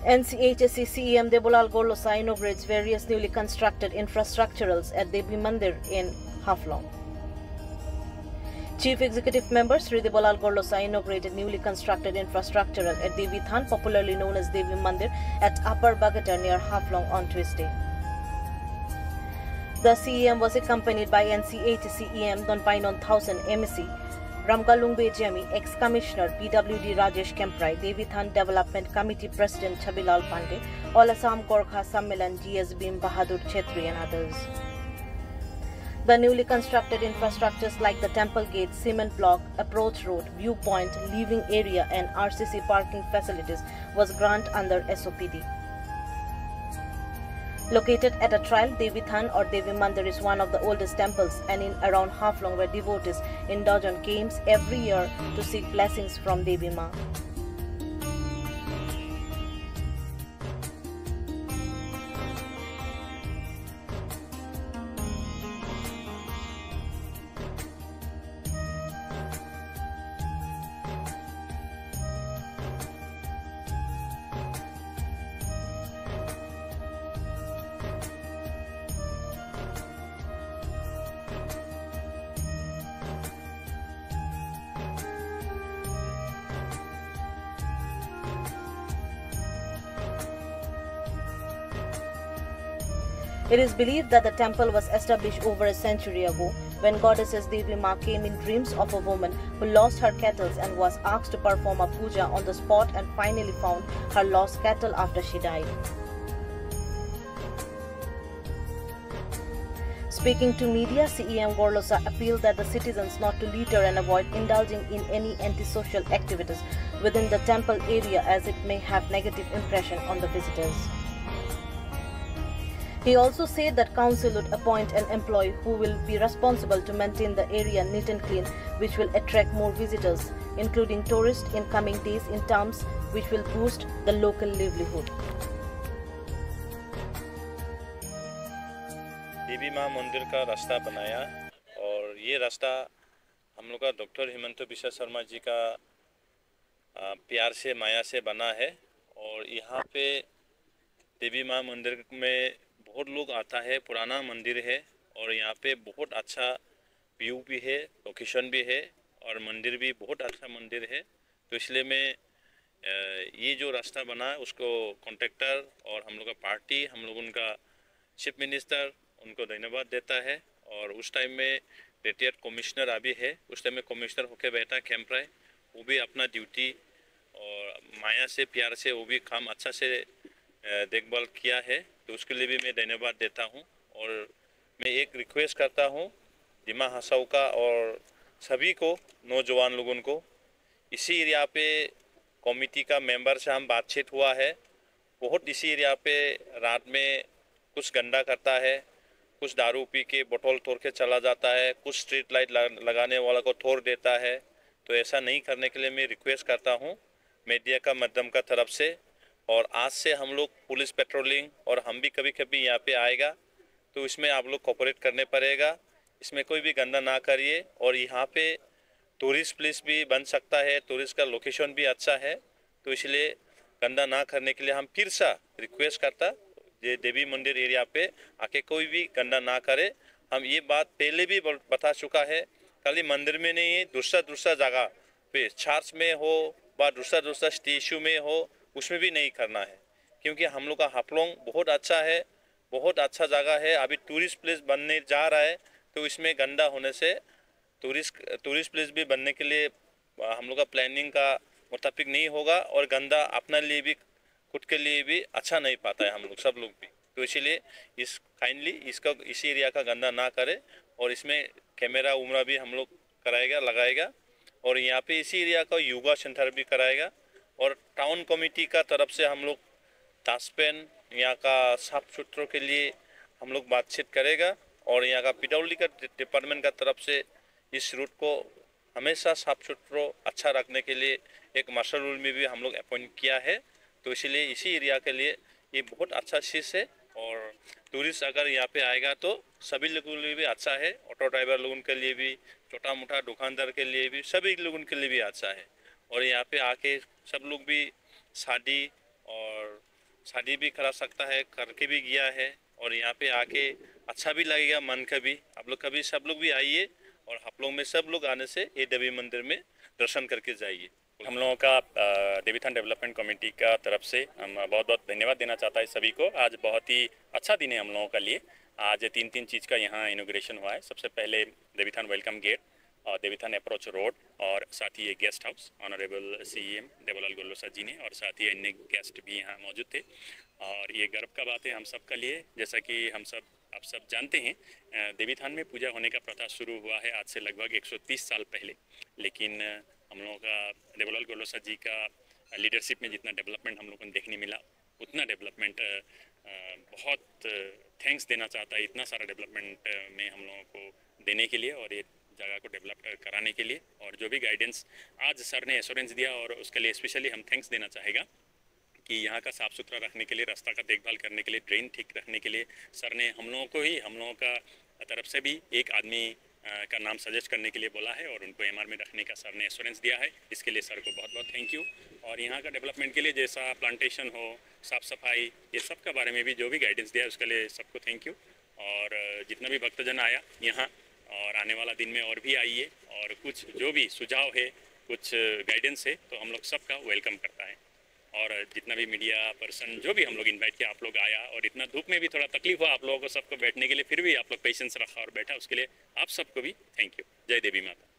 NCHSC CEM Debolal Gorlosa inaugurates various newly constructed infrastructurals at Devi Mandir in Haflong. Chief Executive Member Sri Debolal Gorlosa inaugurated newly constructed infrastructural at Devi Than, popularly known as Devi Mandir, at Upper Bagata near Haflong on Tuesday. The CEM was accompanied by NCHSC CEM Donpainon 1000 MEC, Ramgalungbe Jemi, ex-commissioner PWD Rajesh Kemprai, Devi Than Development Committee President Chabilal Pandey, All Assam Gorkha Sammelan GS Bhim Bahadur Chetri and others. The newly constructed infrastructures like the temple gate, cement block, approach road, viewpoint, living area and RCC parking facilities was granted under SOPD. Located at a trial, Devi Than or Devi Mandir is one of the oldest temples and in around Haflong where devotees indulge on games every year to seek blessings from Devi Ma. It is believed that the temple was established over a century ago when goddesses Devi Ma came in dreams of a woman who lost her cattle and was asked to perform a puja on the spot and finally found her lost cattle after she died. Speaking to media, CEM Gorlosa appealed that the citizens not to litter and avoid indulging in any antisocial activities within the temple area as it may have negative impression on the visitors. He also said that council would appoint an employee who will be responsible to maintain the area neat and clean, which will attract more visitors, including tourists in coming days in terms which will boost the local livelihood. देवी माँ मंदिर का रास्ता बनाया और ये रास्ता हम लोग का डॉक्टर हिमंत बिश्वा शर्मा जी का प्यार से माया से बना है और यहाँ पे देवी माँ मंदिर में बहुत लोग आता है। पुराना मंदिर है और यहाँ पे बहुत अच्छा व्यू भी है, लोकेशन भी है और मंदिर भी बहुत अच्छा मंदिर है। तो इसलिए मैं ये जो रास्ता बना उसको कॉन्ट्रैक्टर और हम लोग का पार्टी, हम लोग उनका चीफ मिनिस्टर उनको धन्यवाद देता है। और उस टाइम में रिटायर्ड कमिश्नर अभी है, उस टाइम में कमिश्नर होके बैठा कैंपराय, वो भी अपना ड्यूटी और माया से प्यार से वो भी काम अच्छा से देखभाल किया है। तो उसके लिए भी मैं धन्यवाद देता हूँ। और मैं एक रिक्वेस्ट करता हूँ दिमा हसाऊ का और सभी को, नौजवान लोगों को, इसी एरिया पे कमेटी का मेंबर से हम बातचीत हुआ है। बहुत इसी एरिया पे रात में कुछ गंदा करता है, कुछ दारू पी के बोतल तोड़ के चला जाता है, कुछ स्ट्रीट लाइट लगाने वाला को तोड़ देता है। तो ऐसा नहीं करने के लिए मैं रिक्वेस्ट करता हूँ मीडिया का माध्यम का तरफ से। और आज से हम लोग पुलिस पेट्रोलिंग और हम भी कभी कभी यहाँ पे आएगा, तो इसमें आप लोग कोऑपरेट करने पड़ेगा। इसमें कोई भी गंदा ना करिए। और यहाँ पे टूरिस्ट प्लेस भी बन सकता है, टूरिस्ट का लोकेशन भी अच्छा है। तो इसलिए गंदा ना करने के लिए हम फिर से रिक्वेस्ट करता ये देवी मंदिर एरिया पे आके कोई भी गंदा ना करे। हम ये बात पहले भी बता चुका है, खाली मंदिर में नहीं है, दूसरा जगह पे चर्च में हो व दूसरा स्टेचू में हो, उसमें भी नहीं करना है। क्योंकि हम लोग का हाफलोंग बहुत अच्छा है, बहुत अच्छा जगह है। अभी टूरिस्ट प्लेस बनने जा रहा है, तो इसमें गंदा होने से टूरिस्ट प्लेस भी बनने के लिए हम लोग का प्लानिंग का मुताबिक नहीं होगा और गंदा अपने लिए भी, खुद के लिए भी अच्छा नहीं पाता है हम लोग सब लोग भी। तो इसीलिए इस एरिया का गंदा ना करे। और इसमें कैमरा उमरा भी हम लोग लगाएगा और यहाँ पे इसी एरिया का योगा सेंटर भी कराएगा। और टाउन कमेटी का तरफ से हम लोग डस्टबिन यहाँ का साफ सुथरों के लिए हम लोग बातचीत करेगा। और यहाँ का पिडब्ल्यूडी का डिपार्टमेंट का तरफ से इस रूट को हमेशा साफ सुथरों अच्छा रखने के लिए एक मार्शल रूल में भी हम लोग अपॉइंट किया है। तो इसीलिए इसी एरिया के लिए ये बहुत अच्छा चीज़ है। और टूरिस्ट अगर यहाँ पे आएगा तो सभी लोगों के लिए भी अच्छा है, ऑटो ड्राइवर लोगों के लिए भी, छोटा मोटा दुकानदार के लिए भी, सभी लोगों के लिए भी अच्छा है। और यहाँ पे आके सब लोग भी शादी और शादी भी करा सकता है, करके भी गया है। और यहाँ पे आके अच्छा भी लगेगा मन का भी। आप लोग कभी सब लोग भी आइए और आप लोग में सब लोग आने से ये देवी मंदिर में दर्शन करके जाइए। हम लोगों का देवीथान डेवलपमेंट कमेटी का तरफ से हम बहुत बहुत धन्यवाद देना चाहता है सभी को। आज बहुत ही अच्छा दिन है हम लोगों का लिए। आज तीन चीज़ का यहाँ इनॉग्रेशन हुआ है। सबसे पहले देवीथान वेलकम गेट और देवीथान अप्रोच रोड और साथ ही ये guest house honourable CM Devlal Gollosa ji ने और साथ ही अन्य गेस्ट भी यहाँ मौजूद थे। और ये गर्व का बात है हम सब का लिए, जैसा कि आप सब जानते हैं देवीथान में पूजा होने का प्रथा शुरू हुआ है आज से लगभग 130 साल पहले। लेकिन हम लोगों का देवलाल गोल्लोसा जी का लीडरशिप में जितना डेवलपमेंट हम लोगों को देखने मिला उतना डेवलपमेंट बहुत थैंक्स देना चाहता है इतना सारा डेवलपमेंट में हम लोगों को देने के लिए और ये जगह को डेवलप कराने के लिए। और जो भी गाइडेंस आज सर ने एश्योरेंस दिया और उसके लिए स्पेशली हम थैंक्स देना चाहेगा कि यहाँ का साफ़ सुथरा रखने के लिए, रास्ता का देखभाल करने के लिए, ड्रेन ठीक रखने के लिए सर ने हम लोगों का तरफ से भी एक आदमी का नाम सजेस्ट करने के लिए बोला है और उनको एमआर में रखने का सर ने एश्योरेंस दिया है। इसके लिए सर को बहुत बहुत थैंक यू। और यहाँ का डेवलपमेंट के लिए जैसा प्लांटेशन हो, साफ़ सफाई, ये सब का बारे में भी जो भी गाइडेंस दिया है उसके लिए सबको थैंक यू। और जितना भी भक्तजन आया यहाँ और आने वाला दिन में और भी आइए और कुछ जो भी सुझाव है, कुछ गाइडेंस है तो हम लोग सबका वेलकम करता है। और जितना भी मीडिया पर्सन जो भी हम लोग इनवाइट किया, आप लोग आया और इतना धूप में भी थोड़ा तकलीफ हुआ आप लोगों को सबको बैठने के लिए, फिर भी आप लोग पेशेंस रखा और बैठा, उसके लिए आप सबको भी थैंक यू। जय देवी माता।